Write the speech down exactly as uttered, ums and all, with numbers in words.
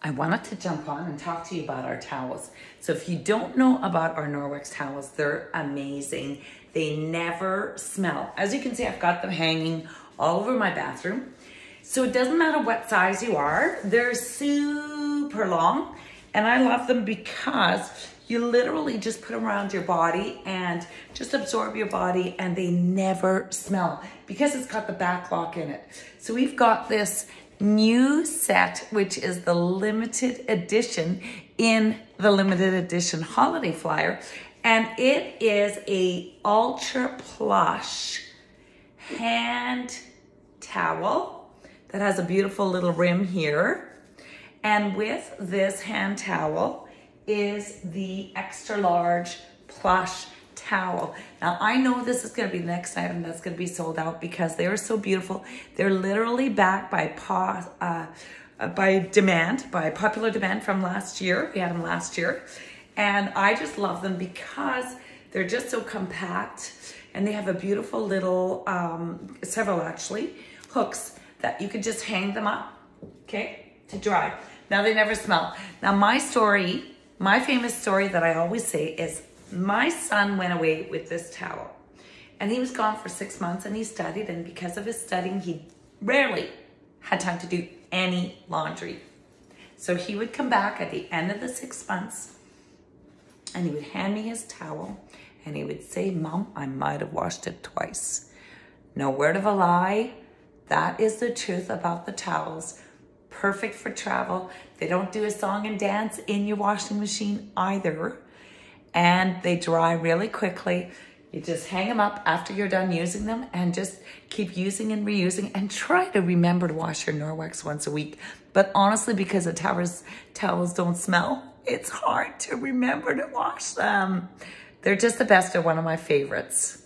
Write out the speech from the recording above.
I wanted to jump on and talk to you about our towels. So if you don't know about our Norwex towels, they're amazing. They never smell. As you can see, I've got them hanging all over my bathroom. So it doesn't matter what size you are, they're super long. And I love them because you literally just put them around your body and just absorb your body, and they never smell because it's got the back lock in it. So we've got this new set, which is the limited edition in the limited edition holiday flyer. And it is a Ultra-Plush hand towel that has a beautiful little rim here. And with this hand towel is the extra large plush towel. Now I know this is going to be the next item that's going to be sold out because they are so beautiful. They're literally backed by pa, uh, by demand, by popular demand from last year. We had them last year. And I just love them because they're just so compact, and they have a beautiful little, um, several actually, hooks that you could just hang them up, okay, to dry. Now they never smell. Now my story, my famous story that I always say is my son went away with this towel, and he was gone for six months and he studied, and because of his studying, he rarely had time to do any laundry. So he would come back at the end of the six months and he would hand me his towel and he would say, "Mom, I might have washed it twice." No word of a lie. That is the truth about the towels. Perfect for travel. They don't do a song and dance in your washing machine either. And they dry really quickly. You just hang them up after you're done using them and just keep using and reusing, and try to remember to wash your Norwex once a week. But honestly, because the towels, towels don't smell, it's hard to remember to wash them. They're just the best. They're one of my favorites.